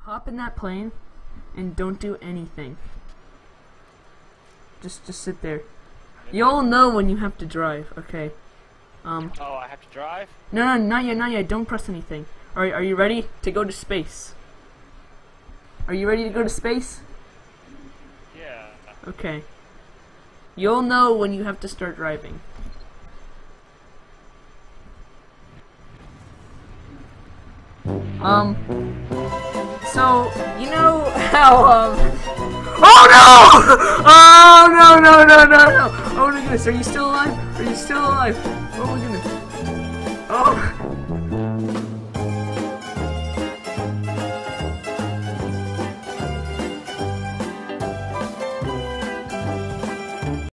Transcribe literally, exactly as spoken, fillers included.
Hop in that plane and don't do anything. Just just sit there. You'll know when you have to drive, okay. Um Oh, I have to drive? No no not yet, not yet, don't press anything. Alright, are you ready to go to space? Are you ready to go to space? Yeah. Okay. You'll know when you have to start driving. Um So, you know how, um... Oh no! Oh no, no, no, no, no! Oh my goodness, are you still alive? Are you still alive? Oh my goodness. Oh!